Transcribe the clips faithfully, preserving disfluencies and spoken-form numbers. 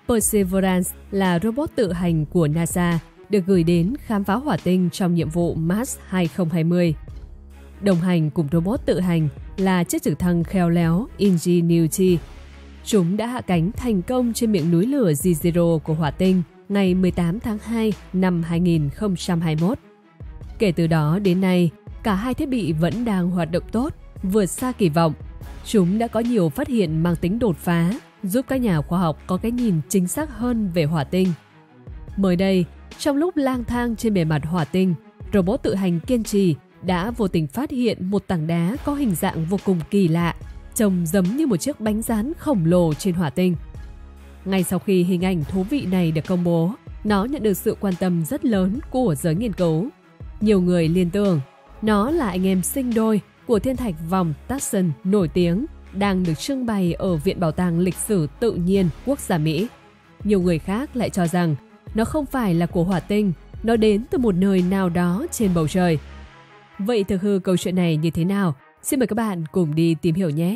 Perseverance là robot tự hành của NASA được gửi đến khám phá hỏa tinh trong nhiệm vụ Mars hai không hai không. Đồng hành cùng robot tự hành là chiếc trực thăng khéo léo Ingenuity. Chúng đã hạ cánh thành công trên miệng núi lửa Jezero của hỏa tinh ngày mười tám tháng hai năm hai nghìn không trăm hai mươi mốt. Kể từ đó đến nay, cả hai thiết bị vẫn đang hoạt động tốt, vượt xa kỳ vọng. Chúng đã có nhiều phát hiện mang tính đột phá, giúp các nhà khoa học có cái nhìn chính xác hơn về hỏa tinh. Mới đây, trong lúc lang thang trên bề mặt hỏa tinh, robot tự hành kiên trì đã vô tình phát hiện một tảng đá có hình dạng vô cùng kỳ lạ, trông giống như một chiếc bánh rán khổng lồ trên hỏa tinh. Ngay sau khi hình ảnh thú vị này được công bố, nó nhận được sự quan tâm rất lớn của giới nghiên cứu. Nhiều người liên tưởng nó là anh em sinh đôi của thiên thạch vòng Tharson nổi tiếng đang được trưng bày ở Viện Bảo tàng Lịch sử Tự nhiên Quốc gia Mỹ. Nhiều người khác lại cho rằng nó không phải là của hỏa tinh, nó đến từ một nơi nào đó trên bầu trời. Vậy thực hư câu chuyện này như thế nào? Xin mời các bạn cùng đi tìm hiểu nhé!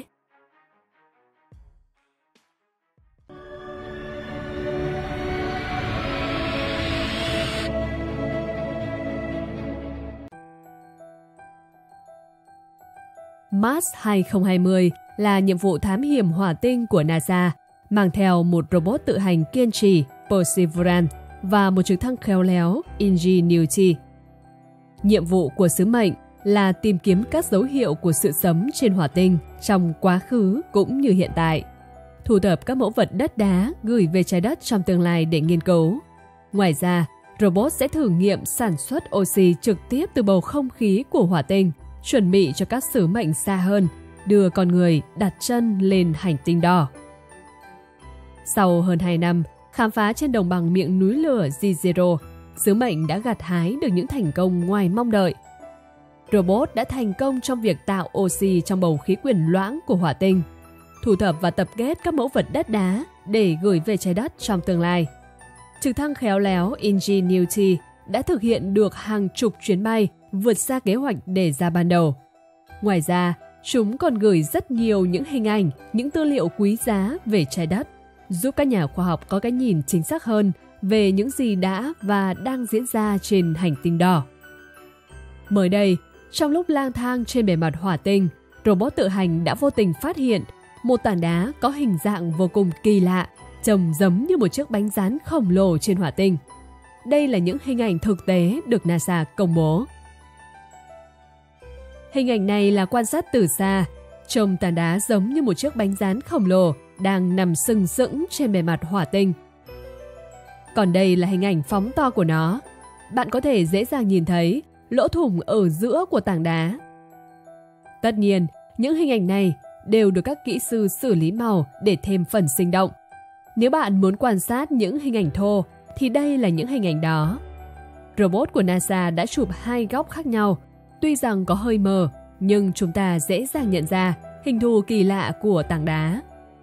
Mars hai không hai không là nhiệm vụ thám hiểm hỏa tinh của NASA, mang theo một robot tự hành kiên trì Perseverance và một trực thăng khéo léo Ingenuity. Nhiệm vụ của sứ mệnh là tìm kiếm các dấu hiệu của sự sống trên hỏa tinh trong quá khứ cũng như hiện tại, thu thập các mẫu vật đất đá gửi về trái đất trong tương lai để nghiên cứu. Ngoài ra, robot sẽ thử nghiệm sản xuất oxy trực tiếp từ bầu không khí của hỏa tinh, chuẩn bị cho các sứ mệnh xa hơn, đưa con người đặt chân lên hành tinh đỏ. Sau hơn hai năm khám phá trên đồng bằng miệng núi lửa Jezero, sứ mệnh đã gặt hái được những thành công ngoài mong đợi. Robot đã thành công trong việc tạo oxy trong bầu khí quyển loãng của hỏa tinh, thu thập và tập kết các mẫu vật đất đá để gửi về trái đất trong tương lai. Trực thăng khéo léo Ingenuity đã thực hiện được hàng chục chuyến bay vượt xa kế hoạch đề ra ban đầu. Ngoài ra, chúng còn gửi rất nhiều những hình ảnh, những tư liệu quý giá về trái đất, giúp các nhà khoa học có cái nhìn chính xác hơn về những gì đã và đang diễn ra trên hành tinh đỏ. Mới đây, trong lúc lang thang trên bề mặt hỏa tinh, robot tự hành đã vô tình phát hiện một tảng đá có hình dạng vô cùng kỳ lạ, trông giống như một chiếc bánh rán khổng lồ trên hỏa tinh. Đây là những hình ảnh thực tế được NASA công bố. Hình ảnh này là quan sát từ xa, trông tảng đá giống như một chiếc bánh rán khổng lồ đang nằm sừng sững trên bề mặt hỏa tinh. Còn đây là hình ảnh phóng to của nó. Bạn có thể dễ dàng nhìn thấy lỗ thủng ở giữa của tảng đá. Tất nhiên, những hình ảnh này đều được các kỹ sư xử lý màu để thêm phần sinh động. Nếu bạn muốn quan sát những hình ảnh thô, thì đây là những hình ảnh đó. Robot của NASA đã chụp hai góc khác nhau. Tuy rằng có hơi mờ, nhưng chúng ta dễ dàng nhận ra hình thù kỳ lạ của tảng đá.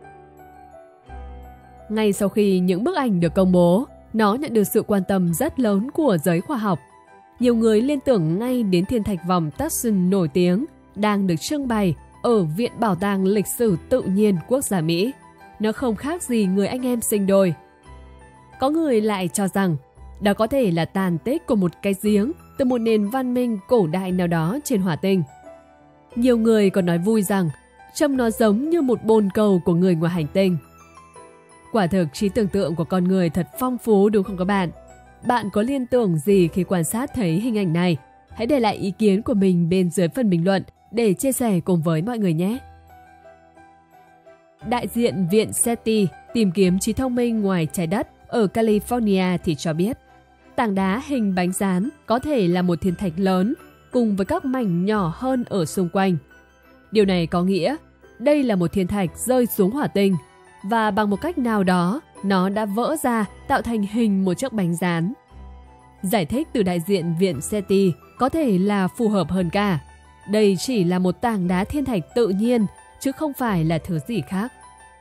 Ngay sau khi những bức ảnh được công bố, nó nhận được sự quan tâm rất lớn của giới khoa học. Nhiều người liên tưởng ngay đến thiên thạch vòng Tharson nổi tiếng đang được trưng bày ở Viện Bảo tàng Lịch sử Tự nhiên Quốc gia Mỹ. Nó không khác gì người anh em sinh đôi. Có người lại cho rằng đó có thể là tàn tích của một cái giếng từ một nền văn minh cổ đại nào đó trên hỏa tinh. Nhiều người còn nói vui rằng trông nó giống như một bồn cầu của người ngoài hành tinh. Quả thực trí tưởng tượng của con người thật phong phú đúng không các bạn? Bạn có liên tưởng gì khi quan sát thấy hình ảnh này? Hãy để lại ý kiến của mình bên dưới phần bình luận để chia sẻ cùng với mọi người nhé! Đại diện Viện SETI tìm kiếm trí thông minh ngoài trái đất ở California thì cho biết tảng đá hình bánh rán có thể là một thiên thạch lớn cùng với các mảnh nhỏ hơn ở xung quanh. Điều này có nghĩa đây là một thiên thạch rơi xuống hỏa tinh và bằng một cách nào đó nó đã vỡ ra tạo thành hình một chiếc bánh rán. Giải thích từ đại diện Viện SETI có thể là phù hợp hơn cả. Đây chỉ là một tảng đá thiên thạch tự nhiên chứ không phải là thứ gì khác.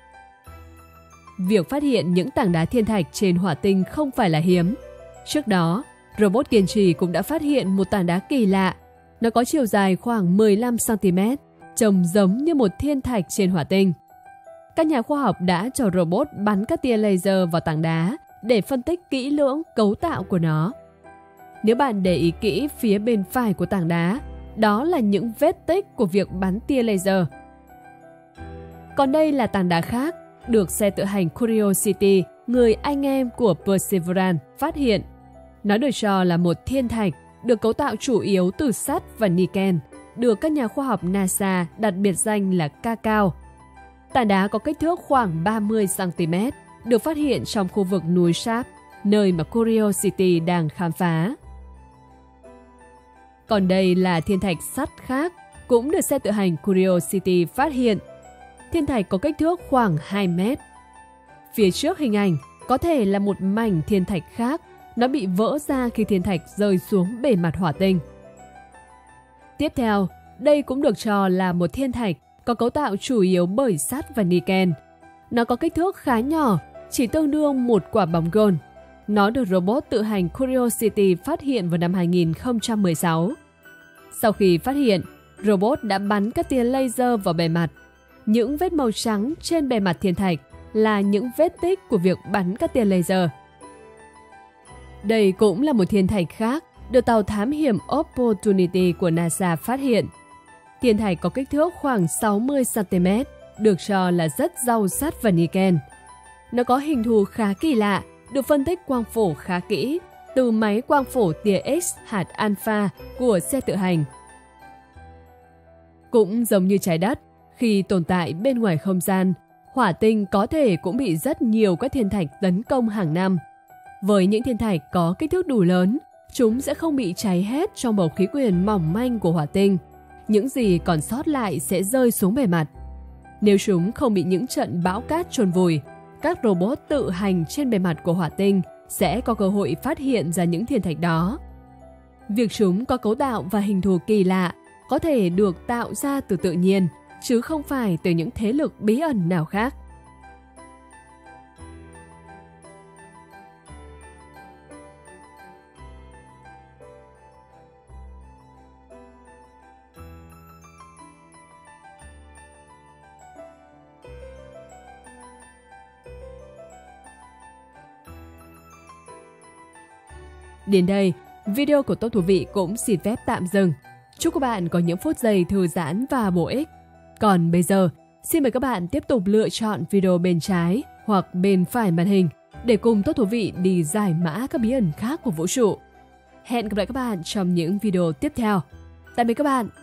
Việc phát hiện những tảng đá thiên thạch trên hỏa tinh không phải là hiếm. Trước đó, robot kiên trì cũng đã phát hiện một tảng đá kỳ lạ. Nó có chiều dài khoảng mười lăm xăng ti mét, trông giống như một thiên thạch trên hỏa tinh. các nhà khoa học đã cho robot bắn các tia laser vào tảng đá để phân tích kỹ lưỡng cấu tạo của nó. Nếu bạn để ý kỹ phía bên phải của tảng đá, đó là những vết tích của việc bắn tia laser. Còn đây là tảng đá khác, được xe tự hành Curiosity, người anh em của Perseverance, phát hiện. Nó được cho là một thiên thạch, được cấu tạo chủ yếu từ sắt và niken, được các nhà khoa học NASA đặt biệt danh là Cacao. Tảng đá có kích thước khoảng ba mươi xăng ti mét, được phát hiện trong khu vực núi Sharp, nơi mà Curiosity đang khám phá. Còn đây là thiên thạch sắt khác, cũng được xe tự hành Curiosity phát hiện. Thiên thạch có kích thước khoảng hai mét. Phía trước hình ảnh có thể là một mảnh thiên thạch khác, nó bị vỡ ra khi thiên thạch rơi xuống bề mặt hỏa tinh. Tiếp theo, đây cũng được cho là một thiên thạch có cấu tạo chủ yếu bởi sắt và niken. Nó có kích thước khá nhỏ, chỉ tương đương một quả bóng gôn. Nó được robot tự hành Curiosity phát hiện vào năm hai nghìn không trăm mười sáu. Sau khi phát hiện, robot đã bắn các tia laser vào bề mặt. Những vết màu trắng trên bề mặt thiên thạch là những vết tích của việc bắn các tia laser. Đây cũng là một thiên thạch khác được tàu thám hiểm Opportunity của NASA phát hiện. Thiên thạch có kích thước khoảng sáu mươi xăng ti mét, được cho là rất giàu sắt và niken. Nó có hình thù khá kỳ lạ, được phân tích quang phổ khá kỹ từ máy quang phổ tia X hạt alpha của xe tự hành. Cũng giống như trái đất, khi tồn tại bên ngoài không gian, hỏa tinh có thể cũng bị rất nhiều các thiên thạch tấn công hàng năm. Với những thiên thạch có kích thước đủ lớn, chúng sẽ không bị cháy hết trong bầu khí quyển mỏng manh của hỏa tinh. Những gì còn sót lại sẽ rơi xuống bề mặt. Nếu chúng không bị những trận bão cát chôn vùi, các robot tự hành trên bề mặt của hỏa tinh sẽ có cơ hội phát hiện ra những thiên thạch đó. Việc chúng có cấu tạo và hình thù kỳ lạ có thể được tạo ra từ tự nhiên, chứ không phải từ những thế lực bí ẩn nào khác. Đến đây, video của Tốt Thú Vị cũng xin phép tạm dừng. Chúc các bạn có những phút giây thư giãn và bổ ích. Còn bây giờ, xin mời các bạn tiếp tục lựa chọn video bên trái hoặc bên phải màn hình để cùng Tốt Thú Vị đi giải mã các bí ẩn khác của vũ trụ. Hẹn gặp lại các bạn trong những video tiếp theo. Tạm biệt các bạn!